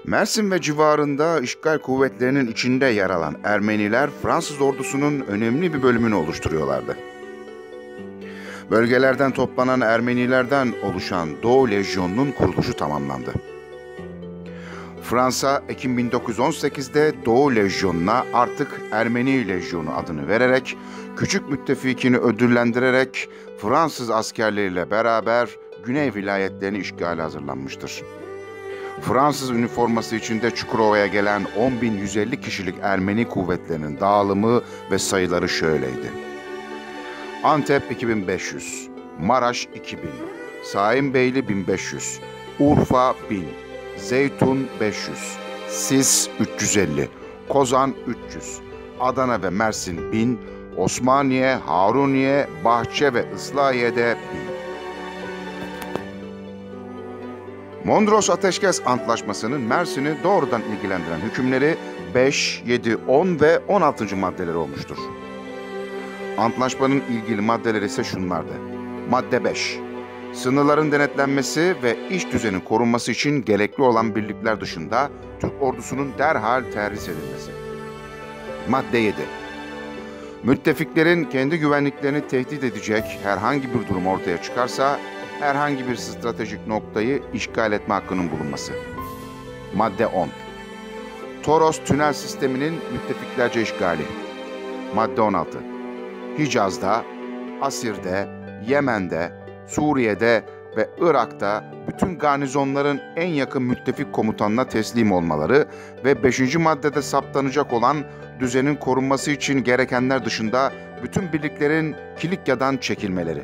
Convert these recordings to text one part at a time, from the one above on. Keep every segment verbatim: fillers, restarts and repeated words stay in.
Mersin ve civarında işgal kuvvetlerinin içinde yer alan Ermeniler Fransız ordusunun önemli bir bölümünü oluşturuyorlardı. Bölgelerden toplanan Ermenilerden oluşan Doğu Lejyonu'nun kuruluşu tamamlandı. Fransa, Ekim bin dokuz yüz on sekizde Doğu Lejyonu'na artık Ermeni Lejyonu adını vererek, küçük müttefikini ödüllendirerek Fransız askerleriyle beraber Güney vilayetlerini işgale hazırlanmıştır. Fransız üniforması içinde Çukurova'ya gelen on bin yüz elli kişilik Ermeni kuvvetlerinin dağılımı ve sayıları şöyleydi. Antep iki bin beş yüz, Maraş iki bin, Saimbeyli bin beş yüz, Urfa bin, Zeytun beş yüz, Sis üç yüz elli, Kozan üç yüz, Adana ve Mersin bin, Osmaniye, Haruniye, Bahçe ve Islahiye'de bin. Mondros Ateşkes Antlaşması'nın Mersin'i doğrudan ilgilendiren hükümleri beş, yedi, on ve on altıncı maddeleri olmuştur. Antlaşmanın ilgili maddeleri ise şunlardı. Madde beş. Sınırların denetlenmesi ve iş düzenin korunması için gerekli olan birlikler dışında Türk ordusunun derhal terhis edilmesi. Madde yedi. Müttefiklerin kendi güvenliklerini tehdit edecek herhangi bir durum ortaya çıkarsa herhangi bir stratejik noktayı işgal etme hakkının bulunması. Madde on. Toros tünel sisteminin müttefiklerce işgali. Madde on altı. Hicaz'da, Asir'de, Yemen'de, Suriye'de ve Irak'ta bütün garnizonların en yakın müttefik komutanına teslim olmaları ve beşinci maddede saptanacak olan düzenin korunması için gerekenler dışında bütün birliklerin Kilikya'dan çekilmeleri.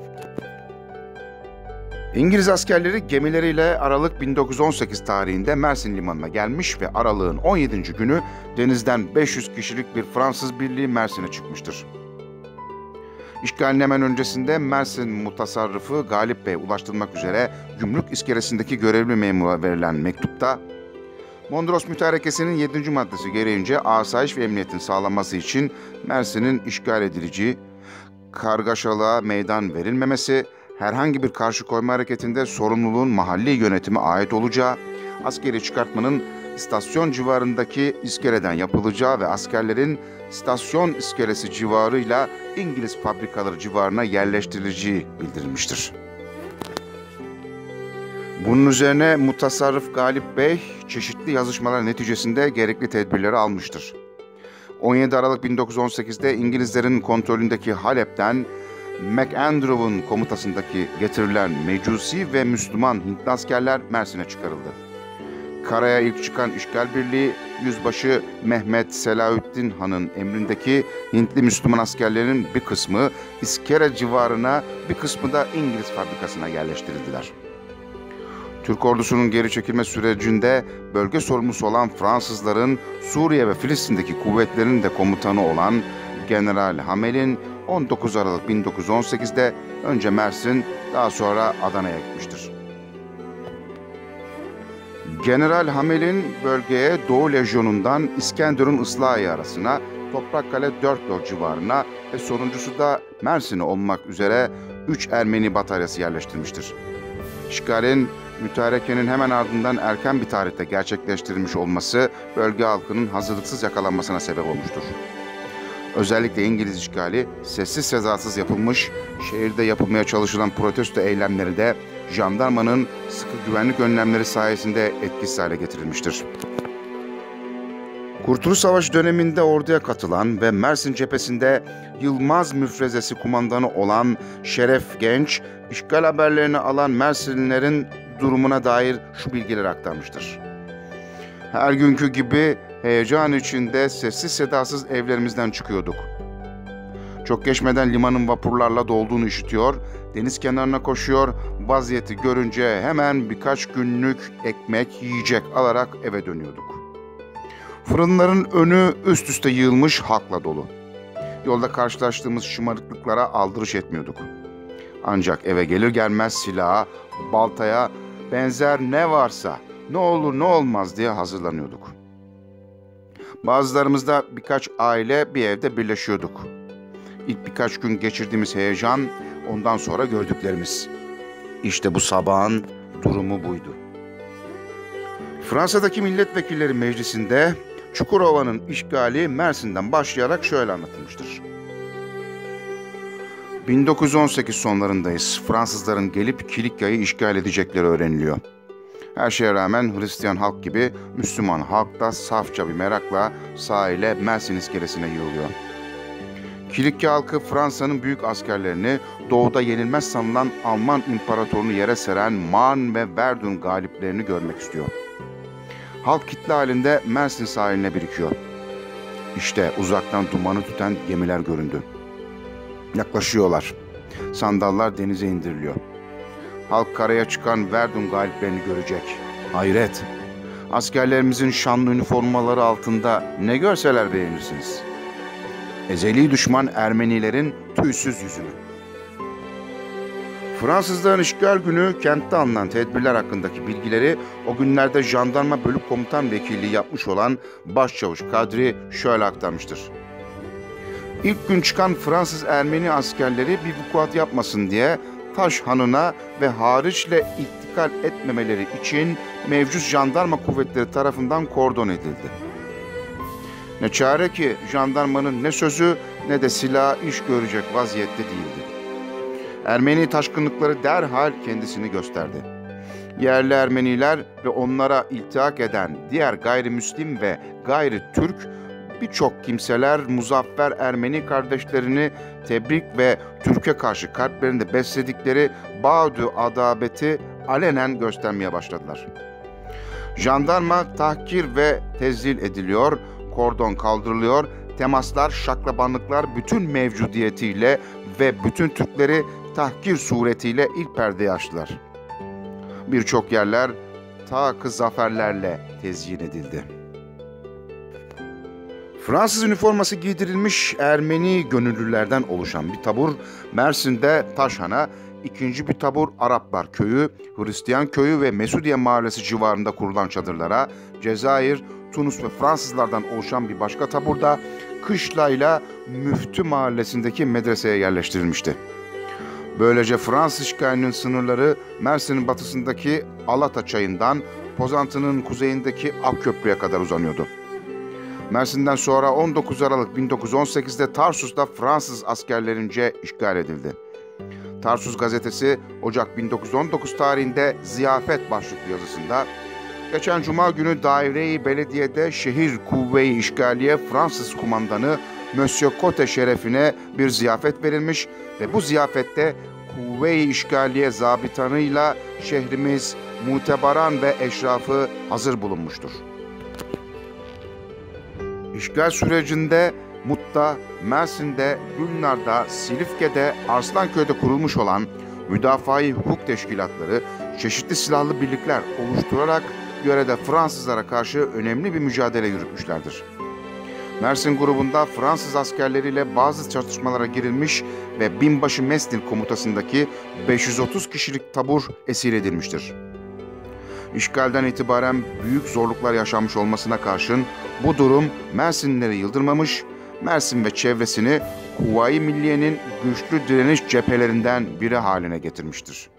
İngiliz askerleri gemileriyle Aralık bin dokuz yüz on sekiz tarihinde Mersin limanına gelmiş ve Aralık'ın on yedinci günü denizden beş yüz kişilik bir Fransız birliği Mersin'e çıkmıştır. İşgalin hemen öncesinde Mersin mutasarrıfı Galip Bey'e ulaştırılmak üzere gümrük iskelesindeki görevli memura verilen mektupta, Mondros Mütarekesi'nin yedinci maddesi gereğince asayiş ve emniyetin sağlanması için Mersin'in işgal edileceği, kargaşalığa meydan verilmemesi, herhangi bir karşı koyma hareketinde sorumluluğun mahalli yönetime ait olacağı, askeri çıkartmanın istasyon civarındaki iskeleden yapılacağı ve askerlerin istasyon iskelesi civarıyla İngiliz fabrikaları civarına yerleştirileceği bildirilmiştir. Bunun üzerine mutasarrıf Galip Bey çeşitli yazışmalar neticesinde gerekli tedbirleri almıştır. on yedi Aralık bin dokuz yüz on sekizde İngilizlerin kontrolündeki Halep'ten MacAndrew'un komutasındaki getirilen Mecusi ve Müslüman Hintli askerler Mersin'e çıkarıldı. Karaya ilk çıkan işgal birliği Yüzbaşı Mehmet Selaüddin Han'ın emrindeki Hintli Müslüman askerlerinin bir kısmı İskele civarına, bir kısmı da İngiliz fabrikasına yerleştirildiler. Türk ordusunun geri çekilme sürecinde bölge sorumlusu olan Fransızların Suriye ve Filistin'deki kuvvetlerinin de komutanı olan General Hamel'in on dokuz Aralık bin dokuz yüz on sekizde önce Mersin, daha sonra Adana'ya gitmiştir. General Hamel'in bölgeye Doğu Lejyonu'ndan İskenderun Islahiye arasına, Toprakkale dört yol civarına ve sonuncusu da Mersin'e olmak üzere üç Ermeni bataryası yerleştirmiştir. İşgalin mütarekenin hemen ardından erken bir tarihte gerçekleştirilmiş olması bölge halkının hazırlıksız yakalanmasına sebep olmuştur. Özellikle İngiliz işgali sessiz sedasız yapılmış, şehirde yapılmaya çalışılan protesto eylemleri de jandarmanın sıkı güvenlik önlemleri sayesinde etkisiz hale getirilmiştir. Kurtuluş Savaşı döneminde orduya katılan ve Mersin cephesinde Yılmaz Müfrezesi kumandanı olan Şeref Genç, işgal haberlerini alan Mersinlilerin durumuna dair şu bilgileri aktarmıştır. Her günkü gibi heyecan içinde sessiz sedasız evlerimizden çıkıyorduk. Çok geçmeden limanın vapurlarla dolduğunu işitiyor, deniz kenarına koşuyor, vaziyeti görünce hemen birkaç günlük ekmek, yiyecek alarak eve dönüyorduk. Fırınların önü üst üste yığılmış halkla dolu. Yolda karşılaştığımız şımarıklıklara aldırış etmiyorduk. Ancak eve gelir gelmez silaha, baltaya, benzer ne varsa, ne olur ne olmaz diye hazırlanıyorduk. Bazılarımızda birkaç aile bir evde birleşiyorduk. İlk birkaç gün geçirdiğimiz heyecan, ondan sonra gördüklerimiz. İşte bu sabahın durumu buydu. Fransa'daki milletvekilleri meclisinde Çukurova'nın işgali Mersin'den başlayarak şöyle anlatılmıştır. bin dokuz yüz on sekiz sonlarındayız. Fransızların gelip Kilikya'yı işgal edecekleri öğreniliyor. Her şeye rağmen Hristiyan halk gibi Müslüman halk da safça bir merakla sahile Mersin iskelesine yığılıyor. Kilikya halkı Fransa'nın büyük askerlerini doğuda yenilmez sanılan Alman imparatorunu yere seren Marne ve Verdun galiplerini görmek istiyor. Halk kitle halinde Mersin sahiline birikiyor. İşte uzaktan dumanı tüten gemiler göründü. Yaklaşıyorlar. Sandallar denize indiriliyor. Halk karaya çıkan Verdun galiplerini görecek. Hayret! Askerlerimizin şanlı üniformaları altında ne görseler beğenirsiniz. Ezeli düşman Ermenilerin tüysüz yüzünü. Fransızların işgal günü kentte alınan tedbirler hakkındaki bilgileri o günlerde jandarma bölük komutan vekilliği yapmış olan Başçavuş Kadri şöyle aktarmıştır. İlk gün çıkan Fransız Ermeni askerleri bir vukuat yapmasın diye Taş Hanı'na ve hariçle ittikal etmemeleri için mevcut jandarma kuvvetleri tarafından kordon edildi. Ne çare ki jandarmanın ne sözü ne de silahı iş görecek vaziyette değildi. Ermeni taşkınlıkları derhal kendisini gösterdi. Yerli Ermeniler ve onlara iltihak eden diğer gayrimüslim ve gayri Türk birçok kimseler muzaffer Ermeni kardeşlerini tebrik ve Türk'e karşı kalplerinde besledikleri bağdu adabeti alenen göstermeye başladılar. Jandarma tahkir ve tezlil ediliyor, kordon kaldırılıyor, temaslar, şaklabanlıklar bütün mevcudiyetiyle ve bütün Türkleri tahkir suretiyle ilk perdeyi açtılar. Birçok yerler ta-kı zaferlerle tezyin edildi. Fransız üniforması giydirilmiş Ermeni gönüllülerden oluşan bir tabur Mersin'de Taşhan'a, ikinci bir tabur Araplar Köyü, Hristiyan Köyü ve Mesudiye Mahallesi civarında kurulan çadırlara, Cezayir, Tunus ve Fransızlardan oluşan bir başka tabur da Kışla'yla Müftü Mahallesi'ndeki medreseye yerleştirilmişti. Böylece Fransız işgalinin sınırları Mersin'in batısındaki Alata Çayı'ndan Pozantı'nın kuzeyindeki Akköprü'ye kadar uzanıyordu. Mersin'den sonra on dokuz Aralık bin dokuz yüz on sekizde Tarsus'ta Fransız askerlerince işgal edildi. Tarsus gazetesi Ocak bin dokuz yüz on dokuz tarihinde Ziyafet başlıklı yazısında geçen Cuma günü Daire-i Belediye'de şehir kuvve-i işgaliye Fransız kumandanı Monsieur Cote şerefine bir ziyafet verilmiş ve bu ziyafette kuvve-i işgaliye zabitanıyla şehrimiz mutebaran ve eşrafı hazır bulunmuştur. İşgal sürecinde Mut'ta, Mersin'de, Gülnar'da, Silifke'de, Arslanköy'de kurulmuş olan müdafaa-i hukuk teşkilatları çeşitli silahlı birlikler oluşturarak yörede Fransızlara karşı önemli bir mücadele yürütmüşlerdir. Mersin grubunda Fransız askerleriyle bazı çatışmalara girilmiş ve binbaşı Mesnil komutasındaki beş yüz otuz kişilik tabur esir edilmiştir. İşgalden itibaren büyük zorluklar yaşanmış olmasına karşın bu durum Mersinlileri yıldırmamış, Mersin ve çevresini Kuvayi Milliye'nin güçlü direniş cephelerinden biri haline getirmiştir.